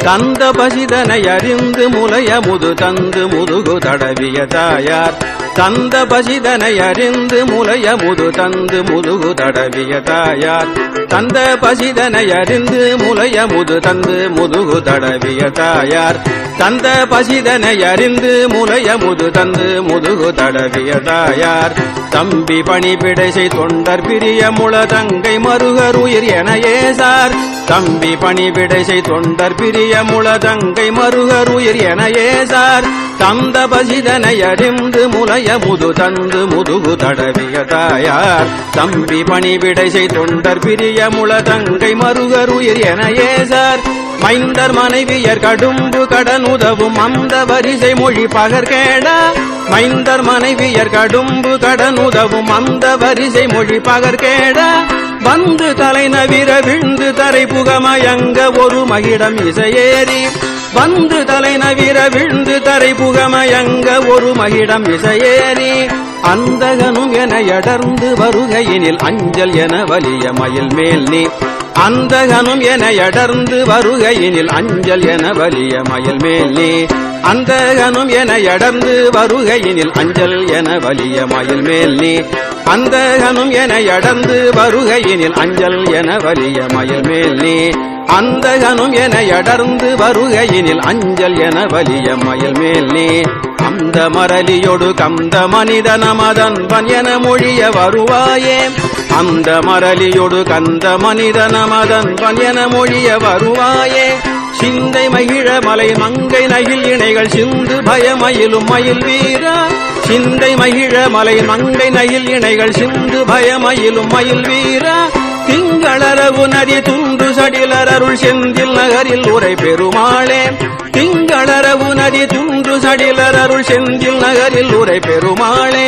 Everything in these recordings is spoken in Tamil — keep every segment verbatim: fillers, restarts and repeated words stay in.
தந்த பசிதனை அறிந்து முலைய முது தந்து முதுகு தடவிய தாயார் தந்த பசிதனை அறிந்து முலைய முது தந்து முதுகு தடவிய தாயார் தந்த பசிதனை அறிந்து முலைய முது தந்து முதுகு தடவிய தாயார் தந்த பசிதனை அறிந்து முலைய முது தந்து முதுகு தடவிய தாயார் தம்பி பணிபிடைசை தொண்டர் பிரிய முள தங்கை மருகர் உயிர் என ஏசார் தம்பி பணிபிடைசை தொண்டர் பிரிய முள தங்கை மருகர் உயிர் என ஏசார் தந்த பசிதனை அறிந்து முலைய முது தந்து முதுகு தடவிய தாயார் தம்பி பணிபிடைசை தொண்டர் பிரிய முள தங்கை மருகர் உயிர் என ஏசார் மைந்தர் மனைவியர் கடும்பு கடன் உதவும் அந்த வரிசை மொழி பகர்கேடா மைந்தர் மனைவியர் கடும்பு கடன் உதவும் அந்த வரிசை மொழி பகர்கேடா வந்து தலை நவிர விழுந்து தரை புகமயங்க ஒரு மகிடம் இசையேறி வந்து தலை நவிர விழுந்து தரை புகமயங்க ஒரு மகிடம் இசையேறி அந்தகனும் என எடர்ந்து வருகையினில் அஞ்சல் என வலிய மயில் மேல் நீ அந்தகனும் என எடர்ந்து வருகையினில் அஞ்சல் என வலிய மயில் மேல் நீ அந்தகனும் என எடர்ந்து வருகையினில் அஞ்சல் என வலிய மயில் மேல் நீ அந்தகனும் என எடர்ந்து வருகையினில் அஞ்சல் என வலிய மயில் மேல் நீ அந்தகனும் என எடர்ந்து வருகையினில் அஞ்சல் என வலிய மயில் மேல் நீ அந்த மரலியொடு கந்த மனித நமதன்பன் என மொழிய வருவாயே அந்த மரலியொடு கந்த மனித நமதன்பன் என மொழிய வருவாயே சிந்தை மகிழ மலை மங்கை நகில் இணைகள் சிந்து பயமயிலும் மயில் வீரா சிந்தை மகிழ மலை மங்கை நகில் இணைகள் சிந்து பயமயிலும் மயில் வீரா திங்களரவு நதி துண்டு சடிலர் அருள் செந்தில் நகரில் உரை பெருமாளே திங்களரவு நதி துண்டு சடிலர் அருள் செந்தில் நகரில் உரை பெருமாளே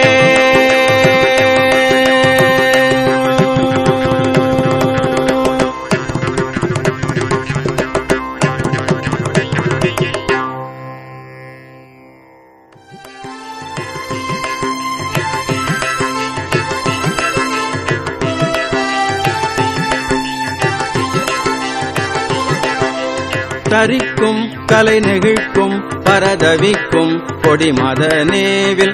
தரிக்கும் கலை நெகிழ்க்கும் பரதவிக்கும் கொடிமத நேவில்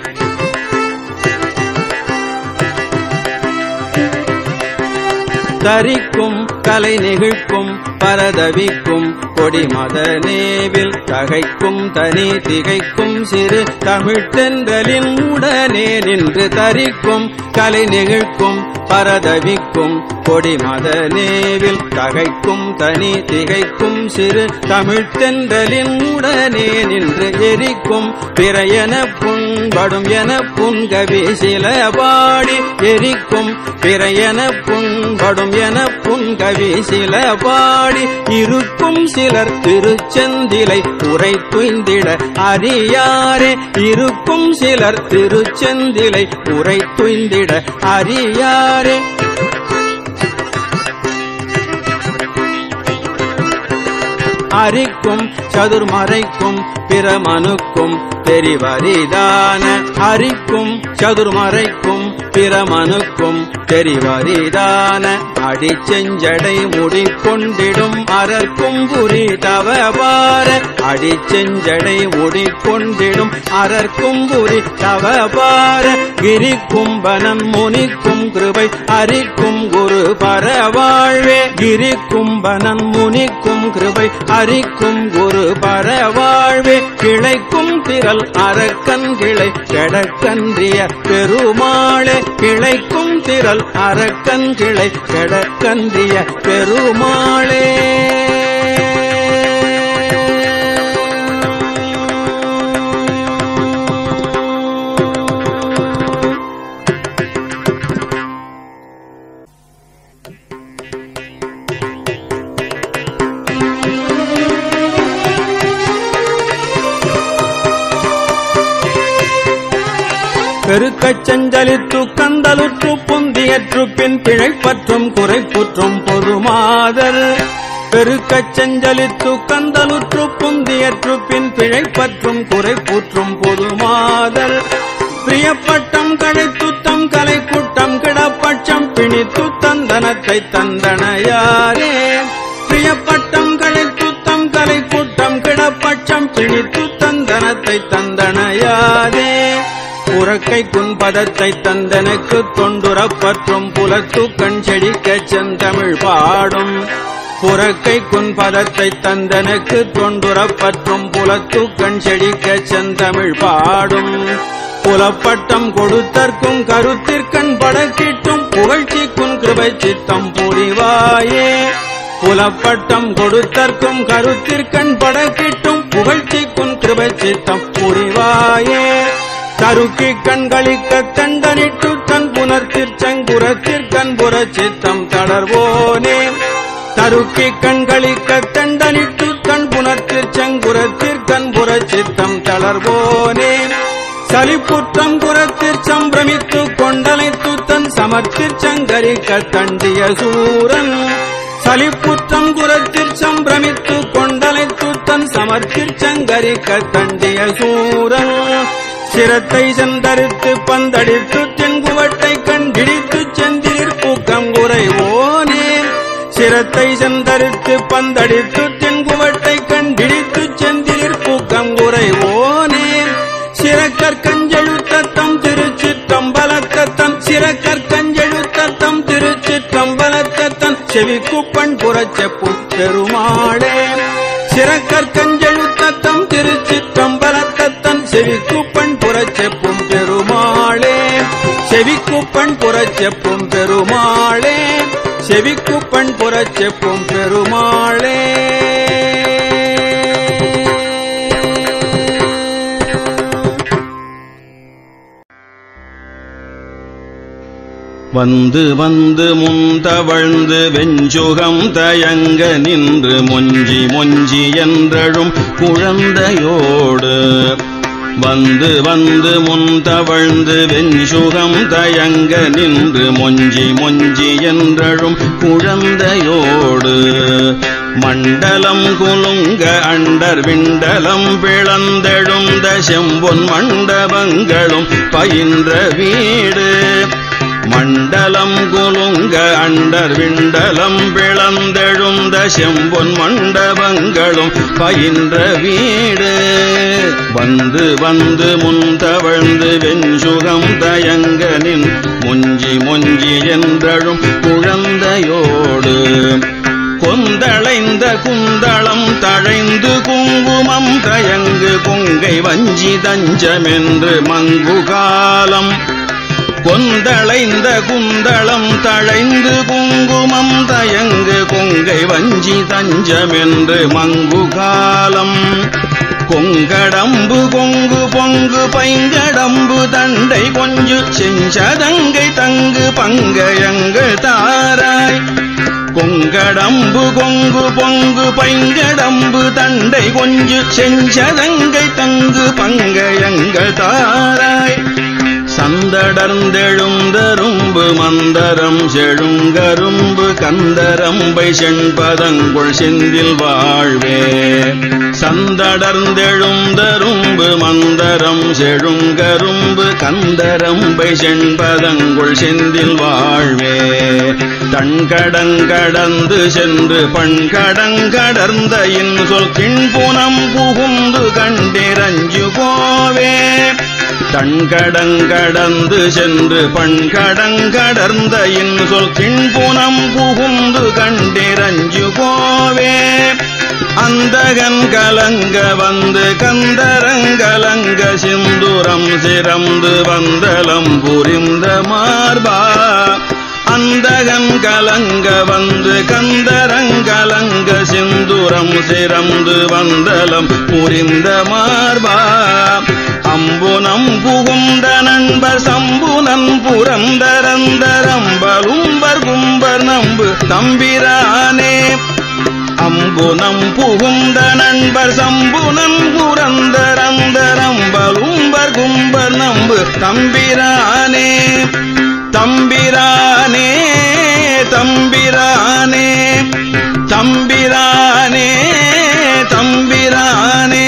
தரிக்கும் கலை நெகிழ்க்கும் பரதவிக்கும் கொடிமத நேவில் தகைக்கும் தனி திகைக்கும் சிறு தமிழ்த்தென்றலின் உடனே நின்று தரிக்கும் கலை நெகிழ்க்கும் பரதவிக்கும் கொடிமத நேவில் தகைக்கும் தனி திகைக்கும் சிறு தமிழ்த்தென்றலின் உடனே நின்று எரிக்கும் பிறையென புண்படும் என புன்கவி சில பாடி எரிக்கும் பிறையென புண்படும் என புன்கவி சில பாடி இருக்கும் சிலர் திருச்செந்திலை உரை துய்ந்திட அறியாரே இருக்கும் சிலர் திருச்செந்திலை உரை துய்ந்திட அறியாரே அரிக்கும் சதுர்மறைக்கும் பிரமனுக்கும் தெரிவரிதான அரிக்கும் சதுர்மறைக்கும் பிரமனுக்கும் தெரிவரிதான அடிச்செஞ்சடை முடிக்கொண்டிடும் அரற்கும் புரி தவபார அடிச்செஞ்சடை முடிக்கொண்டிடும் அரற்கும் புரி தவபார கிரிக்கும்பனன் முனிக்கும் கிருபை அரிக்கும் குரு பரவாழ்வே கிரிக்கும்பனன் முனிக்கும் கிருபை அரிக்கும் குரு பரவாழ்வே கிளைக்கும் திரள் அரக்கன் கிளை கெடக்கன்றிய பெருமாளே கிளைக்கும் திரள் அரக்கன் கிளை கெடக்கன்றிய பெருமாளே பெருக்கச் செஞ்சலித்து கந்தலுற்று பொந்தியற்று பின் பிழைப்பற்றும் குறைப்புற்றும் பொதுமாதர் பெருக்கச் செஞ்சலித்து கந்தலுற்று பொந்தியற்று பின் பிழைப்பற்றும் குறைப்புற்றும் பொதுமாதர் பிரியப்பட்டம் கழைத்துத்தம் கலை கூட்டம் கிடப்பட்சம் பிணித்து தந்தனத்தை தந்தனையாரே பிரியப்பட்டம் கழைத்துத்தம் கலை பட்சம் பிணித்து தந்தனத்தை தந்தனையாதே புறக்கை குன்பதத்தை தந்தனுக்கு தொண்டுறப்பற்றும் புலத்து கண் செடிக்கச் செந்தமிழ் பாடும் புறக்கை குன்பதத்தை தந்தனுக்கு தொண்டுறப்பற்றும் புலத்து கண் செடிக்கச் செந்தமிழ் பாடும் புலப்பட்டம் கொடுத்தற்கும் கருத்திற்கண் படக்கிட்டும் புகழ்ச்சிக்குன் கிருபை சித்தம் புரிவாயே புலப்பட்டம் கொடுத்தற்கும் கருத்திற்கண் படக்கிட்டும் புகழ்ச்சிக்குன் கிருபை சித்தம் புரிவாயே தருக்கி கண்களிக்க தண்டனிட்டு தன் புனர்த்திற்சங்குரத்திற்கண்புற சித்தம் தளர்வோனே தருக்கி கண்களிக்க தண்டனிட்டு தன் புனர்த்திற்சங்குரத்திற்கண்புற சித்தம் தளர்வோனே சலிப்புற்றம் குரத்திற் சம்பிரமித்து கொண்டலைத்து தன் சமர்த்திற் சங்கரிக்க தண்டிய சூரன் சலிப்புற்றம் குரத்திற் சம்பிரமித்து கொண்டலைத்து தன் சமர்த்திற் சங்கரிக்க தண்டிய சூரன் சிரத்தை செந்தரித்து பந்தடித்து தென்குவட்டை கண்டிடித்து செந்திலிற் பூக்கம் குறைவோனே சிரத்தை செந்தரித்து பந்தடித்து தென்குவட்டை கண்டிடித்து செந்திலிற் பூக்கம் குறைவோனே சிறக்கற்கஞ்செழுத்தத்தம் திருச்சிற்றம்பலத்தத்தம் சிறக்கற்கஞ்செழுத்தத்தம் திருச்சிற்றம்பலத்தத்தம் செவிக்குப்பண் புறச்செப்பும் பெருமாளே சிறக்கற்கஞ்செழுத்தத்தம் திருச்சிற்றம்பலத்தத்தம் செவிக்குப்பண் புறச்செப்பும் பெருமாளே செவிக்குப்பண் புறச்செப்பும் பெருமாளே செவிக்குப்பண் புறச்செப்பும் பெருமாளே வந்து வந்து முந்தவழ்ந்து வெஞ்சுகம் தயங்க நின்று மொஞ்சி மொஞ்சி என்றழும் குழந்தையோடு வந்து வந்து முந்தவழ்ந்து வெஞ்சுகம் தயங்க நின்று மொஞ்சி மொஞ்சி என்றழும் குழந்தையோடு மண்டலம் குலுங்க அண்டர் விண்டலம் பிளந்தெழுந்த செம்பொன் மண்டபங்களும் பயின்ற வீடு மண்டலம் குலுங்க அண்டர் விண்டலம் பிளந்தெழுந்த செம்பொன் மண்டபங்களும் பயின்ற வீடு வந்து வந்து முந்தவழ்ந்து வெஞ்சுகம் தயங்கனின் மொஞ்சி மொஞ்சி என்றழும் குழந்தையோடு கொந்தளைந்த குந்தளம் தழைந்து குங்குமம் தயங்கு கொங்கை வஞ்சி தஞ்சமென்று மங்கு காலம் கொந்தளைந்த குந்தளம் தழைந்து குங்குமம் தயங்கு கொங்கை வஞ்சி தஞ்சமென்று மங்கு காலம் கொங்கடம்பு கொங்கு பொங்கு பைங்கடம்பு தண்டை கொஞ்சு செஞ்சதங்கை தங்கு பங்கயங்கள் தாராய் கொங்கடம்பு கொங்கு பொங்கு பைங்கடம்பு தண்டை கொஞ்சு செஞ்சதங்கை தங்கு பங்கயங்கள் தாராய் சந்தடர்ந்தெழுந்தரும்பு மந்தரம் செழுங்கரும்பு கந்தரம்பை செண்பதங்குள் செந்தில் வாழ்வே சந்தடர்ந்தெழுந்தரும்பு மந்தரம் செழுங்கரும்பு கந்தரம்பை செண்பதங்குள் செந்தில் வாழ்வே தன்கடங்கடந்து சென்று பண்கடங்கடர்ந்த இன்சொல் கிண்புனம் புகுந்து கண்டிரஞ்சு கோவே தன்கடங்கடந்து சென்று பண்கடங்கடர்ந்த இன்சொல் கிண்புனம் புகுந்து கண்டிரஞ்சு கோவே அந்தகன் கலங்க வந்து கந்தரங்கலங்க சிந்துரம் சிறந்து வந்தலம் புரிந்த மார்பா அந்தகன் கலங்க வந்து கந்தரங்கலங்க சிந்துரம் சிறந்து வந்தலம் புரிந்த மார்பா அம்புனம் புகுந்த நண்பர் சம்புனன் புரந்தரந்தரம்பலும்பர் கும்பர் நம்பு தம்பிரானே அம்புனம் புகுந்த நண்பர் சம்புனன் புரந்தரந்தரம்பலும்பர் கும்பர் நம்பு தம்பிரானே தம்பிரானே தம்பிரானே தம்பிரானே தம்பிரானே